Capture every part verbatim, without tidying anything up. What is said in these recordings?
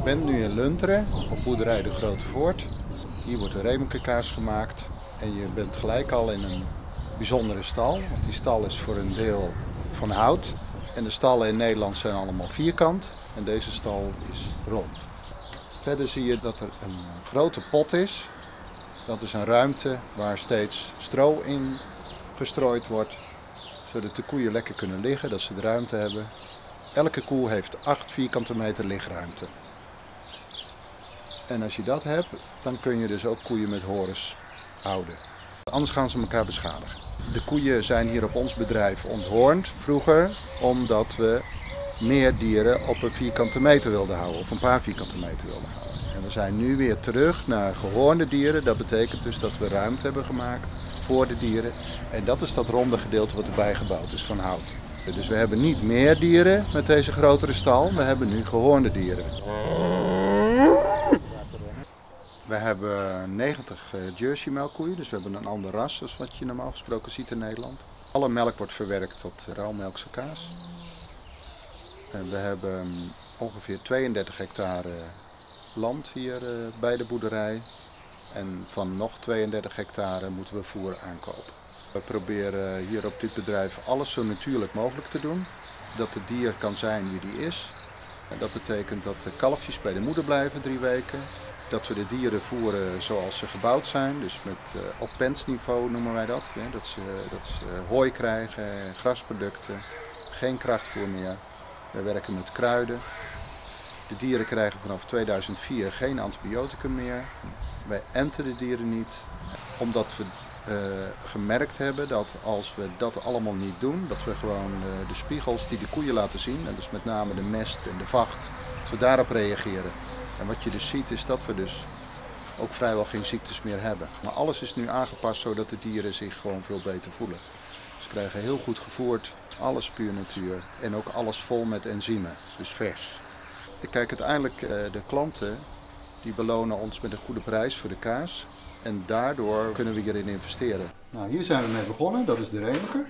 bent nu in Lunteren, op boerderij De Grote Voort. Hier wordt de Reemeke kaas gemaakt en je bent gelijk al in een bijzondere stal. Want die stal is voor een deel van hout en de stallen in Nederland zijn allemaal vierkant en deze stal is rond. Verder zie je dat er een grote pot is. Dat is een ruimte waar steeds stro in gestrooid wordt, zodat de koeien lekker kunnen liggen, dat ze de ruimte hebben. Elke koe heeft acht vierkante meter ligruimte. En als je dat hebt, dan kun je dus ook koeien met horens houden. Anders gaan ze elkaar beschadigen. De koeien zijn hier op ons bedrijf onthoornd vroeger, omdat we meer dieren op een vierkante meter wilden houden, of een paar vierkante meter wilden houden. En we zijn nu weer terug naar gehoornde dieren. Dat betekent dus dat we ruimte hebben gemaakt voor de dieren. En dat is dat ronde gedeelte wat erbij gebouwd is van hout. Dus we hebben niet meer dieren met deze grotere stal, we hebben nu gehoornde dieren. We hebben negentig Jersey melkkoeien, dus we hebben een ander ras dan wat je normaal gesproken ziet in Nederland. Alle melk wordt verwerkt tot rauwmelkse kaas. En we hebben ongeveer tweeëndertig hectare land hier bij de boerderij. En van nog tweeëndertig hectare moeten we voer aankopen. We proberen hier op dit bedrijf alles zo natuurlijk mogelijk te doen. Dat het dier kan zijn wie die is. En dat betekent dat de kalfjes bij de moeder blijven drie weken. Dat we de dieren voeren zoals ze gebouwd zijn. Dus met, uh, op pensniveau noemen wij dat. Hè? Dat, ze, dat ze hooi krijgen, grasproducten, geen krachtvoer meer. We werken met kruiden. De dieren krijgen vanaf tweeduizend vier geen antibioticum meer. Wij enten de dieren niet, omdat we uh, gemerkt hebben dat als we dat allemaal niet doen, dat we gewoon uh, de spiegels die de koeien laten zien, en dus met name de mest en de vacht, dat we daarop reageren. En wat je dus ziet is dat we dus ook vrijwel geen ziektes meer hebben. Maar alles is nu aangepast zodat de dieren zich gewoon veel beter voelen. Ze krijgen heel goed gevoerd, alles puur natuur en ook alles vol met enzymen, dus vers. Kijk, uiteindelijk uh, de klanten die belonen ons met een goede prijs voor de kaas. En daardoor kunnen we hierin investeren. Nou, hier zijn we mee begonnen, dat is de Reemeke.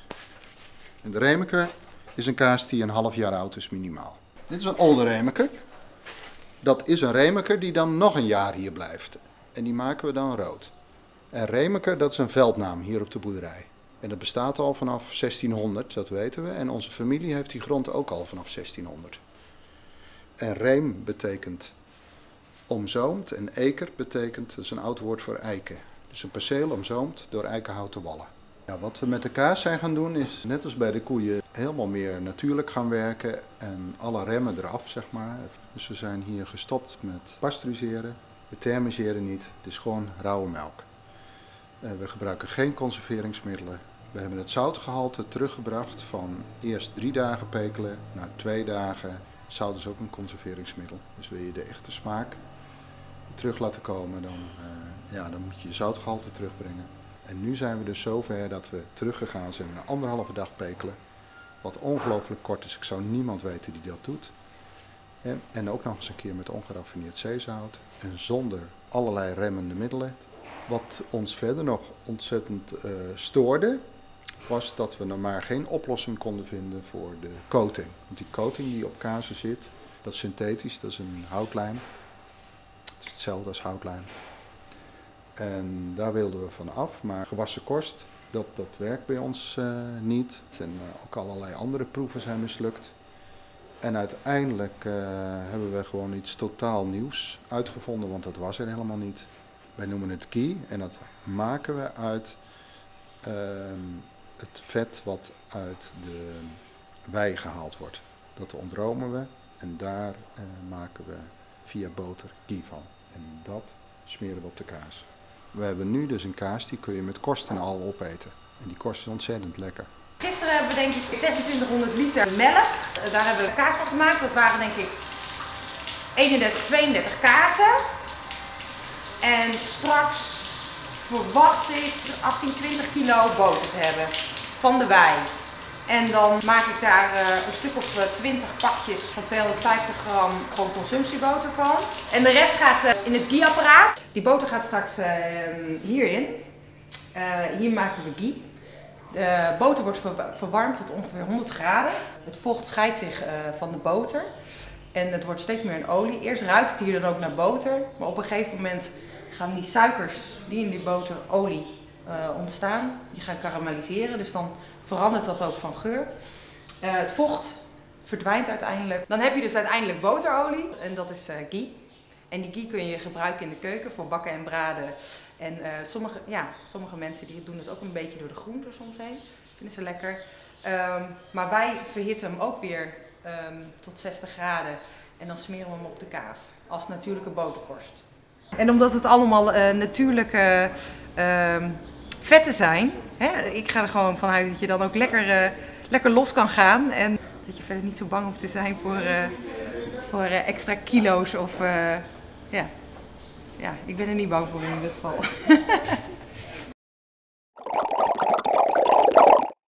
En de Reemeke is een kaas die een half jaar oud is minimaal. Dit is een oude Reemeke. Dat is een Reemeke die dan nog een jaar hier blijft. En die maken we dan rood. En Reemeke, dat is een veldnaam hier op de boerderij. En dat bestaat al vanaf zestienhonderd, dat weten we. En onze familie heeft die grond ook al vanaf zestienhonderd. En reem betekent omzoomd en eker betekent, dat is een oud woord voor eiken. Dus een perceel omzoomd door eikenhouten wallen. Ja, wat we met de kaas zijn gaan doen is, net als bij de koeien, helemaal meer natuurlijk gaan werken en alle remmen eraf, zeg maar. Dus we zijn hier gestopt met pasteuriseren, we thermiseren niet, het is gewoon rauwe melk. We gebruiken geen conserveringsmiddelen. We hebben het zoutgehalte teruggebracht van eerst drie dagen pekelen naar twee dagen. Zout is ook een conserveringsmiddel. Dus wil je de echte smaak terug laten komen, dan, uh, ja, dan moet je je zoutgehalte terugbrengen. En nu zijn we dus zover dat we teruggegaan zijn naar anderhalve dag pekelen. Wat ongelooflijk kort is. Ik zou niemand weten die dat doet. En, en ook nog eens een keer met ongeraffineerd zeezout. En zonder allerlei remmende middelen. Wat ons verder nog ontzettend uh, stoorde, was dat we nog maar geen oplossing konden vinden voor de coating. Want die coating die op kazen zit, dat is synthetisch, dat is een houtlijm. Het is hetzelfde als houtlijm. En daar wilden we van af, maar gewassen kost, dat, dat werkt bij ons uh, niet. En uh, ook allerlei andere proeven zijn mislukt. En uiteindelijk uh, hebben we gewoon iets totaal nieuws uitgevonden, want dat was er helemaal niet. Wij noemen het ghee en dat maken we uit uh, het vet wat uit de wei gehaald wordt. Dat ontromen we en daar uh, maken we via boter ghee van. En dat smeren we op de kaas. We hebben nu dus een kaas die kun je met korst en al opeten. En die korst is ontzettend lekker. Gisteren hebben we denk ik zesentwintighonderd liter melk. Daar hebben we kaas van gemaakt. Dat waren denk ik eenendertig, tweeëndertig kazen. En straks verwacht ik achttien, twintig kilo boter te hebben van de wei. En dan maak ik daar uh, een stuk of twintig pakjes van tweehonderdvijftig gram gewoon consumptieboter van. En de rest gaat uh, in het ghee-apparaat. Die boter gaat straks uh, hierin. Uh, hier maken we ghee. De boter wordt ver verwarmd tot ongeveer honderd graden. Het vocht scheidt zich uh, van de boter. En het wordt steeds meer een olie. Eerst ruikt het hier dan ook naar boter. Maar op een gegeven moment gaan die suikers die in die boter olie uh, ontstaan, die gaan karamelliseren. Dus dan verandert dat ook van geur. Uh, het vocht verdwijnt uiteindelijk. Dan heb je dus uiteindelijk boterolie en dat is uh, ghee. En die ghee kun je gebruiken in de keuken voor bakken en braden. En uh, sommige, ja, sommige mensen die doen het ook een beetje door de groenten soms heen. Vinden ze lekker. Um, maar wij verhitten hem ook weer um, tot zestig graden. En dan smeren we hem op de kaas als natuurlijke boterkorst. En omdat het allemaal uh, natuurlijke uh, vetten zijn, hè, ik ga er gewoon vanuit dat je dan ook lekker, uh, lekker los kan gaan. En dat je verder niet zo bang hoeft te zijn voor, uh, voor uh, extra kilo's of uh, ja. ja, ik ben er niet bang voor in ieder geval.